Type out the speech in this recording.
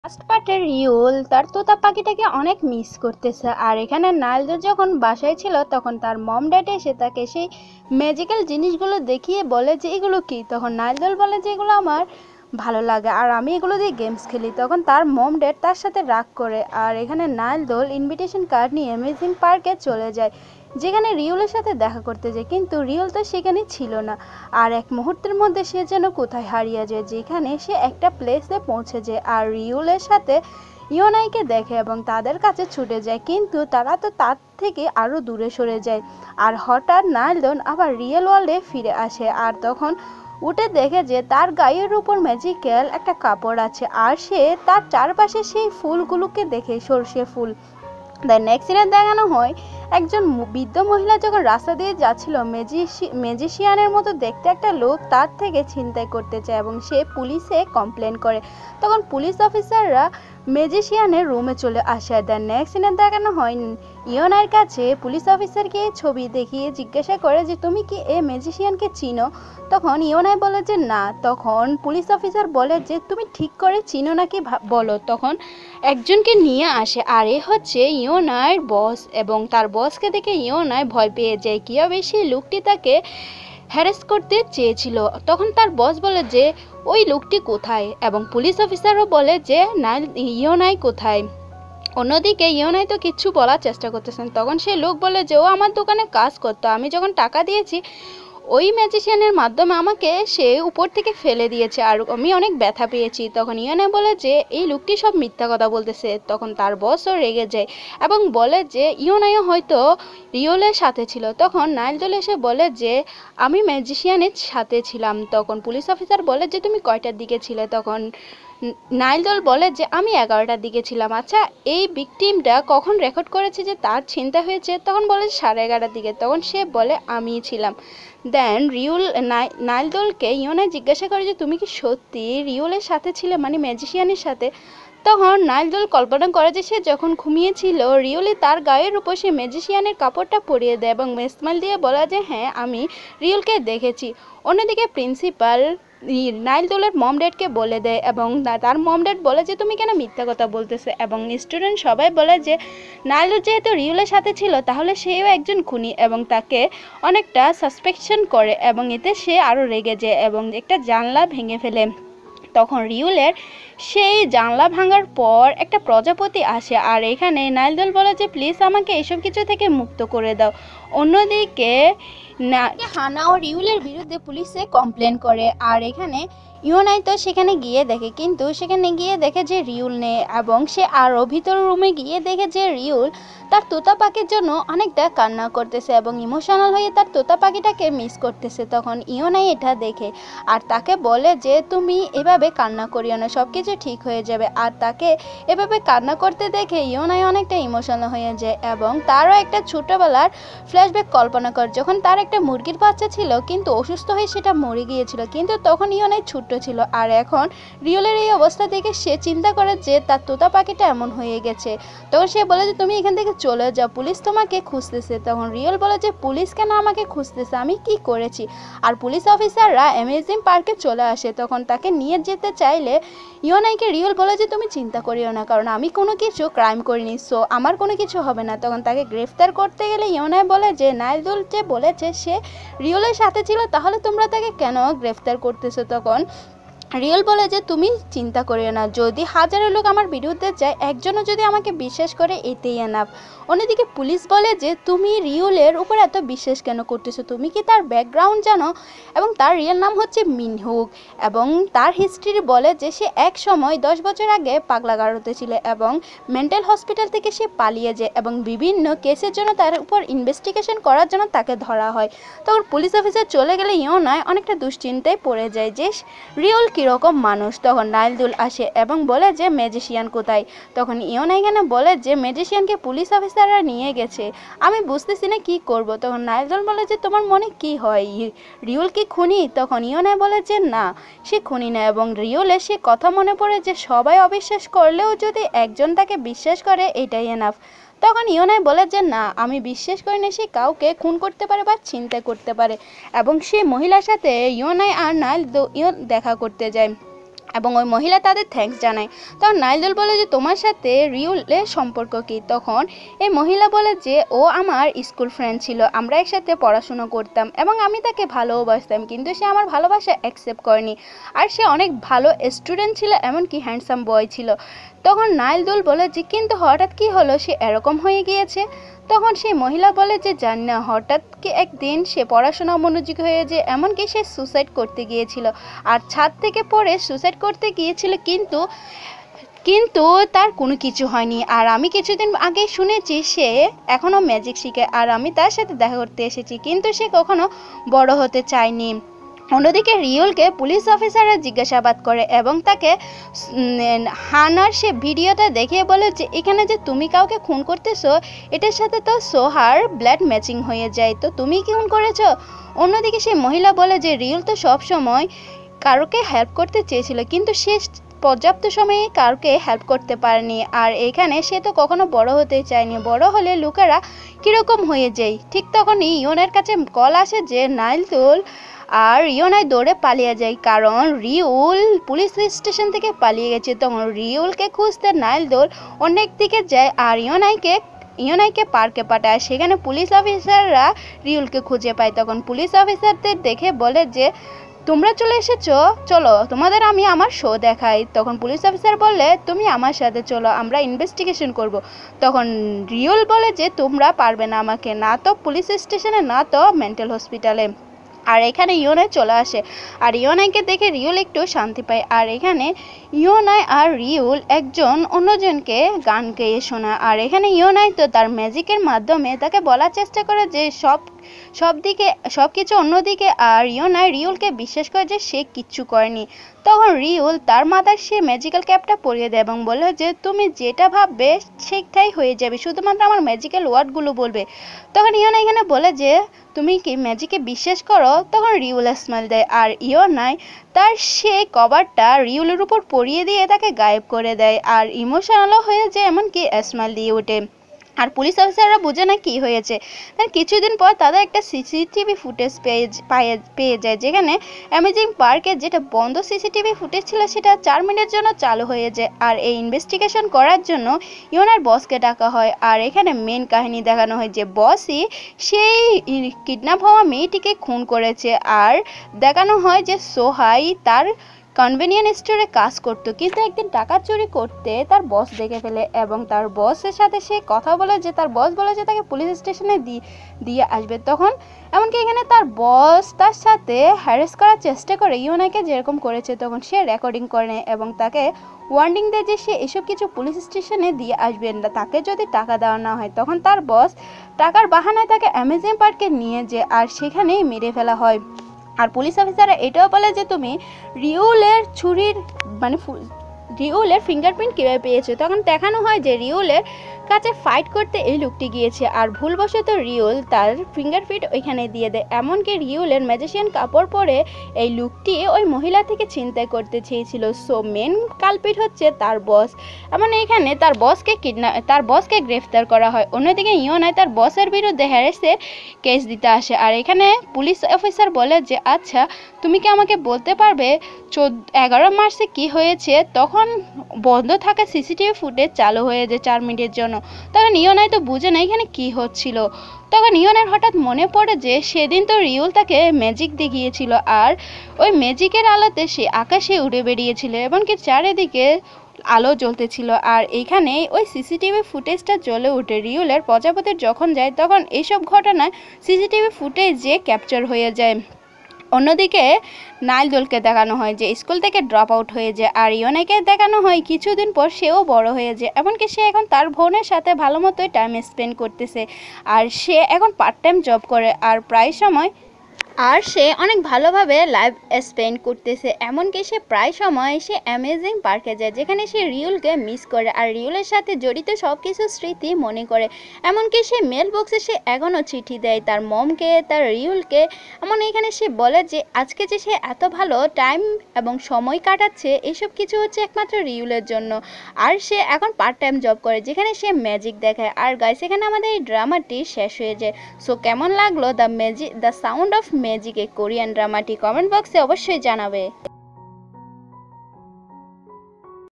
First পার্টে রিউল তার তোতা পাখিটাকে অনেক মিস করতেছে। আর এখানে নাইলদা যখন বাসায় ছিল তখন তার মম ড্যাড এসে তাকে সেই ম্যাজিক্যাল জিনিসগুলো দেখিয়ে বলে যে এগুলো কি। তখন নাইলদল বলে যে এগুলো আমার ভালো লাগে আর আমি এগুলো দিয়ে গেমস খেলি। তখন তার মম ড্যাড তার সাথে রাগ করে। আর এখানে নাইলদল ইনভিটেশন কার্ড নিয়ে অ্যামেজিং পার্কে চলে যায়, যেখানে রিউলের সাথে দেখা করতে যায়, কিন্তু রিউল তো সেখানে ছিল না। আর এক মুহূর্তের মধ্যে সে যেন কোথায় হারিয়ে যায়, যেখানে সে একটা প্লেসে পৌঁছে যায় আর রিউলের সাথে ইয়োনাইকে দেখে এবং তাদের কাছে ছুটে যায়, কিন্তু তারা তো তার থেকে আরও দূরে সরে যায়। আর হঠাৎ নাইলদন আবার রিয়েল ওয়ার্ল্ডে ফিরে আসে আর তখন উঠে দেখে যে তার গায়ের উপর ম্যাজিক্যাল একটা কাপড় আছে আর সে তার চারপাশে সেই ফুলগুলোকে দেখে, সর্ষে ফুল। দেন নেক্সট সিনে দেখানো হয় একজন বৃদ্ধ মহিলা যখন রাস্তা দিয়ে যাচ্ছিল, ম্যাজিশিয়ানের মতো দেখতে একটা লোক তার থেকে ছিনতাই করতে চায় এবং সে পুলিশে কমপ্লেন করে। তখন পুলিশ অফিসাররা ম্যাজিশিয়ানের রুমে চলে আসে। দেন নেক্সট সিনে দেখানো হয় ইয়োনার কাছে পুলিশ অফিসারকে ছবি দেখিয়ে জিজ্ঞাসা করে যে তুমি কি এই ম্যাজিশিয়ানকে চিনো। তখন ইয়োনাই বলে যে না। তখন পুলিশ অফিসার বলে যে তুমি ঠিক করে চিনো নাকি বলো। তখন একজনকে নিয়ে আসে আর এ হচ্ছে ইয়োনার বস এবং তার বসকে দেখে ইয়োনায় ভয় পেয়ে যায়, কীভাবে সেই লোকটি তাকে হ্যারাস করতে চেয়েছিল। তখন তার বস বলে যে ওই লোকটি কোথায় এবং পুলিশ অফিসারও বলে যে না, ইয়োনাই কোথায়। অন্যদিকে ইয়োনাই তো কিচ্ছু বলার চেষ্টা করতেছেন। তখন সেই লোক বলে যে ও আমার দোকানে কাজ করতো, আমি যখন টাকা দিয়েছি ওই ম্যাজিশিয়ানের মাধ্যমে আমাকে সে উপর থেকে ফেলে দিয়েছে আর আমি অনেক ব্যথা পেয়েছি। তখন ইয়োনাই বলে যে এই লোকটি সব মিথ্যা কথা বলতেছে। তখন তার বসও রেগে যায় এবং বলে যে ইয়োনাইও হয়তো রিওলের সাথে ছিল। তখন নাইলদল এসে বলে যে আমি ম্যাজিশিয়ানের সাথে ছিলাম। তখন পুলিশ অফিসার বলে যে তুমি কয়টার দিকে ছিলে। তখন নাইলদল বলে যে আমি 11টার দিকে ছিলাম। আচ্ছা, এই ভিকটিমটা কখন রেকর্ড করেছে যে তার চিন্তা হয়েছে। তখন বলে 11:30টার দিকে। তখন সে বলে আমিই ছিলাম। দেন রিউল নাইলদলকে ইয়োনাই জিজ্ঞাসা করে যে তুমি কি সত্যি রিউলের সাথে ছিলে, মানে ম্যাজিশিয়ানের সাথে। তখন নাইলদল কল্পনা করে যে সে যখন ঘুমিয়েছিল রিউলি তার গায়ের উপর সে ম্যাজিশিয়ানের কাপড়টা পরিয়ে দেয় এবং স্মাইল দিয়ে বলা যে হ্যাঁ আমি রিউলকে দেখেছি। অন্যদিকে প্রিন্সিপাল নাইলদলের মম ড্যাডকে বলে দেয় এবং তার মম ড্যাড বলে যে তুমি কেন মিথ্যা কথা বলতেছো এবং স্টুডেন্ট সবাই বলে যে নাইলদল যেহেতু রিউলের সাথে ছিল তাহলে সেও একজন খুনি এবং তাকে অনেকটা সাসপেকশন করে এবং এতে সে আরও রেগে যায় এবং একটা জানলা ভেঙে ফেলে। তখন রিউলের সেই জানলা ভাঙার পর একটা প্রজাপতি আসে আর এখানে নাইলদল বলে যে প্লিজ আমাকে এসব কিছু থেকে মুক্ত করে দাও। অন্যদিকে হানা ও রিউলের বিরুদ্ধে পুলিশে কমপ্লেন করে আর এখানে ইয়োনাই তো সেখানে গিয়ে দেখে, কিন্তু সেখানে গিয়ে দেখে যে রিউল নেই এবং সে আরও ভিতর রুমে গিয়ে দেখে যে রিউল তার তোতা পাখির জন্য অনেকটা কান্না করতেছে এবং ইমোশনাল হয়ে তার তোতা পাখিটাকে মিস করতেছে। তখন ইয়োনাই এটা দেখে আর তাকে বলে যে তুমি এভাবে কান্না করিও না, সব কিছু ঠিক হয়ে যাবে। আর তাকে এভাবে কান্না করতে দেখে ইয়োনাই অনেকটা ইমোশনাল হয়ে যায় এবং তারও একটা ছোটোবেলার ফ্ল্যাশব্যাক কল্পনা করে, যখন তার একটা মুরগির বাচ্চা ছিল কিন্তু অসুস্থ হয়ে সেটা মরে গিয়েছিল, কিন্তু তখন ইয়োনাই ছোট্ট ছিল। আর এখন রিউলের এই অবস্থা দেখে সে চিন্তা করে যে তার তোতা পাখিটা এমন হয়ে গেছে। তখন সে বলে যে তুমি এখান থেকে চলে যাও, পুলিশ তোমাকে খুঁজতেছে। তখন রিউল বলে যে পুলিশ কেন আমাকে খুঁজতেছে, আমি কি করেছি। আর পুলিশ অফিসাররা অ্যামেজিং পার্কে চলে আসে। তখন তাকে নিয়ে যেতে চাইলে ইয়োনাইকে রিউল বলে যে তুমি চিন্তা করিও না, কারণ আমি কোনো কিছু ক্রাইম করিনি, সো আমার কোনো কিছু হবে না। তখন তাকে গ্রেফতার করতে গেলে ইয়োনাই বলে যে নাইলদুল যে বলেছে সে রিউলের সাথে ছিল, তাহলে তোমরা তাকে কেন গ্রেফতার করতেছো। তখন রিয়েল বলে যে তুমি চিন্তা করিও না, যদি হাজারো লোক আমার বিরুদ্ধে যায় একজনও যদি আমাকে বিশ্বাস করে এতেই এনাফ। অন্যদিকে পুলিশ বলে যে তুমি রিউলের উপর এত বিশ্বাস কেন করতেছো, তুমি কি তার ব্যাকগ্রাউন্ড জানো। এবং তার রিয়েল নাম হচ্ছে মিনহুক এবং তার হিস্ট্রি বলে যে সে এক সময় 10 বছর আগে পাগলাগারদে ছিল এবং মেন্টাল হসপিটাল থেকে সে পালিয়ে যায় এবং বিভিন্ন কেসের জন্য তার উপর ইনভেস্টিগেশন করার জন্য তাকে ধরা হয়। তখন পুলিশ অফিসার চলে গেলে ইয়োনায় অনেকটা দুশ্চিন্তায় পড়ে যায় যে রিউল কীরকম মানুষ। তখন নাইলদুল আসে এবং বলে যে ম্যাজিশিয়ান কোথায়। তখন ইয়োনাই এখানে বলে যে ম্যাজিশিয়ানকে পুলিশ অফিসাররা নিয়ে গেছে, আমি বুঝতেছি না কী করব। তখন নাইলদুল বলে যে তোমার মনে কি হয়, রিউল কি খুনি। তখন ইয়োনাই বলে যে না, সে খুনি না এবং রিউলের সে কথা মনে পড়ে যে সবাই অবিশ্বাস করলেও যদি একজন তাকে বিশ্বাস করে এটাই এনাফ। তখন ইয়োনাই বলে যে না, আমি বিশ্বাস করি না সে কাউকে খুন করতে পারে বা ছিনতাই করতে পারে এবং সে মহিলার সাথে ইয়োনাই আর নাইলদুল দেখা করতে যায়। এবং ওই মহিলা তাদের থ্যাঙ্কস জানায়। তখন নাইলদুল বলে যে তোমার সাথে রিউলের সম্পর্ক কী? তখন এই মহিলা বলে যে ও আমার স্কুল ফ্রেন্ড ছিল, আমরা একসাথে পড়াশুনো করতাম এবং আমি তাকে ভালোবাসতাম, কিন্তু সে আমার ভালোবাসা অ্যাকসেপ্ট করেনি। আর সে অনেক ভালো স্টুডেন্ট ছিল, এমনকি হ্যান্ডসাম বয় ছিল। তখন নাইলদুল বলে যে কিন্তু হঠাৎ কি হলো, সে এরকম হয়ে গিয়েছে? তখন সেই মহিলা বলে যে জানি না, হঠাৎ কি একদিন সে পড়াশোনা মনোযোগী হয়ে যে এমনকি সে সুসাইড করতে গিয়েছিল, আর ছাদ থেকে পড়ে সুসাইড করতে গিয়েছিল, কিন্তু কিন্তু তার কোনো কিছু হয়নি। আর আমি কিছুদিন আগে শুনেছি সে এখনও ম্যাজিক শিখে, আর আমি তার সাথে দেখা করতে এসেছি, কিন্তু সে কখনো বড় হতে চায়নি। অন্যদিকে রিউলকে পুলিশ অফিসাররা জিজ্ঞাসাবাদ করে এবং তাকে হানার সে ভিডিওটা দেখিয়ে বলে যে এখানে যে তুমি কাউকে খুন করতেছো, এটার সাথে তো সোহার ব্লাড ম্যাচিং হয়ে যায়, তো তুমি কি খুন করেছো? অন্যদিকে সেই মহিলা বলে যে রিউল তো সবসময় কারোকে হেল্প করতে চেয়েছিল, কিন্তু সে পর্যাপ্ত সময়ে কাউকে হেল্প করতে পারেনি। আর এখানে সে তো কখনো বড় হতে চায়নি, বড় হলে লোকেরা কীরকম হয়ে যায়। ঠিক তখনই ইয়নের কাছে কল আসে যে নাইলদুল আর ইয়নাই দৌড়ে পালিয়ে যায়, কারণ রিউল পুলিশ স্টেশন থেকে পালিয়ে গেছে। তখন রিউলকে খুঁজতে নাইলদুল অনেক দিকে যায় আর ইয়নাইকে পার্কে পাঠায়। সেখানে পুলিশ অফিসাররা রিউলকে খুঁজে পায়। তখন পুলিশ অফিসারদের দেখে বলে যে তোমরা চলে এসেছো, চলো তোমাদের আমি আমার শো দেখাই। তখন পুলিশ অফিসার বলে তুমি আমার সাথে চলো, আমরা ইনভেস্টিগেশন করব। তখন রিউল বলে যে তোমরা পারবে না আমাকে, না তো পুলিশ স্টেশনে না তো মেন্টাল হসপিটালে। আর এখানে ইয়নাই চলে আসে, আর ইয়নাইকে দেখে রিউল একটু শান্তি পায়। আর এখানে ইয়নাই আর রিউল একজন অন্যজনকে গান গেয়ে শোনা। আর এখানে ইয়নাই তো তার ম্যাজিকের মাধ্যমে তাকে বলার চেষ্টা করে যে সব কিছু অন্যদিকে, আর ইয়নাই রিউলকে বিশ্বাস করে যে সে কিচ্ছু করেনি। তখন রিউল তার মাথায় সে ম্যাজিক্যাল ক্যাপটা পরিয়ে দেয় এবং বলে যে তুমি যেটা ভাববে সেটাই হয়ে যাবে, শুধুমাত্র আমার ম্যাজিক্যাল ওয়ার্ডগুলো বলবে। তখন ইয়নাই এখানে বলে যে তুমি কি ম্যাজিকে বিশ্বাস করো? তখন রিউল স্মাইল দেয়, আর ইয়নাই তার সেই কভারটা রিউলের উপর পরিয়ে দিয়ে তাকে গায়েব করে দেয়, আর ইমোশনালও হয়ে যায়, এমনকি স্মাইল দিয়ে ওঠে। আর পুলিশ অফিসাররা বুঝে না কি হয়েছে। তার কিছুদিন পর তাদের একটা সিসিটিভি ফুটেজ পেয়ে যায়, যেখানে অ্যামেজিং পার্কের যেটা বন্ধ সিসিটিভি ফুটেজ ছিল সেটা 4 মিনিটের জন্য চালু হয়ে যায়। আর এই ইনভেস্টিগেশন করার জন্য ইয়নার বসকে ডাকা হয়। আর এখানে মেন কাহিনী দেখানো হয় যে বসই সেই কিডন্যাপ হওয়া মেয়েটিকে খুন করেছে। আর দেখানো হয় যে সোহাই তার কনভেনিয়েন্স স্টোরে কাজ করতো, কিন্তু একদিন টাকা চুরি করতে তার বস দেখে ফেলে এবং তার বসের সাথে সে কথা বলে যে তার বস বলে যে তাকে পুলিশ স্টেশনে দিয়ে আসবে। তখন এমনকি এখানে তার বস তার সাথে হ্যারেস করার চেষ্টা করে ইয়নাইকে যেরকম করেছে। তখন সে রেকর্ডিং করে নেয় এবং তাকে ওয়ার্নিং দেয় যে সে এসব কিছু পুলিশ স্টেশনে দিয়ে আসবেন না, তাকে যদি টাকা দেওয়া না হয়। তখন তার বস টাকার বাহানায় তাকে অ্যামেজিং পার্কে নিয়ে যায় আর সেখানেই মেরে ফেলা হয়। আর পুলিশ অফিসাররা এটাও বলে যে তুমি রিউলের রিউলের ফিঙ্গারপ্রিন্ট কীভাবে পেয়েছে। তখন দেখানো হয় যে রিউলের কাছে ফাইট করতে এই লোকটি গিয়েছে, আর ভুলবশত রিউল তার ফিঙ্গারপ্রিন্ট ওইখানে দিয়ে দেয়। এমনকি রিউলের ম্যাজিশিয়ান কাপড় পরে এই লোকটি ওই মহিলা থেকে ছিনতাই করতে চেয়েছিল। সো মেন কালপিট হচ্ছে তার বস। এখানে তার বসকে গ্রেফতার করা হয়। অন্যদিকে ইয়নাই তার বসের বিরুদ্ধে হ্যারেসের কেস দিতে আসে। আর এখানে পুলিশ অফিসার বলে যে আচ্ছা তুমি কি আমাকে বলতে পারবে 11 মার্চে কি হয়েছে? তখন বন্ধ থাকা সিসিটিভি ফুটেজ চালু হয়ে যায় 4 মিনিটের জন্য। তখন ইয়নাই তো বুঝে না এখানে কি হচ্ছিল। তখন ইয়নের হঠাৎ মনে পড়ে যে সেদিন তো রিউল তাকে ম্যাজিক দেখিয়েছিল, আর ওই ম্যাজিকের আলোতে সে আকাশে উড়ে বেরিয়েছিল, এমনকি চারিদিকে আলো জ্বলতেছিল। আর এইখানে ওই সিসিটিভি ফুটেজটা জ্বলে ওঠে। রিউলের প্রজাপতির যখন যায় তখন এইসব ঘটনায় সিসিটিভি ফুটেজে ক্যাপচার হয়ে যায়। অন্যদিকে নাইলদুলকে দেখানো হয় যে স্কুল থেকে ড্রপ আউট হয়ে যায়, আর ইয়নাইকে দেখানো হয় কিছুদিন পর সেও বড় হয়ে যায়, এমনকি সে এখন তার বোনের সাথে ভালো মতোই টাইম স্পেন্ড করতেছে। আর সে এখন পার্ট টাইম জব করে, আর সে অনেক ভালোভাবে লাইফ স্পেন্ড করতেছে। এমনকি সে প্রায় সময় সে অ্যামেজিং পার্কে যায়, যেখানে সে রিউলকে মিস করে আর রিউলের সাথে জড়িত সব কিছু স্মৃতি মনে করে। এমনকি সে মেল বক্সে সে এখনও চিঠি দেয় তার মমকে, তার রিউলকে। এখানে সে বলে যে আজকে যে সে এত ভালো টাইম এবং সময় কাটাচ্ছে এসব কিছু হচ্ছে একমাত্র রিউলের জন্য। আর সে এখন পার্ট টাইম জব করে, যেখানে সে ম্যাজিক দেখায়। আর গাইস, এখানে আমাদের এই ড্রামাটি শেষ হয়ে যায়। সো কেমন লাগলো দ্য সাউন্ড অফ ম্যাজিক, এই কোরিয়ান ড্রামাটি কমেন্ট বক্সে অবশ্যই জানাবে।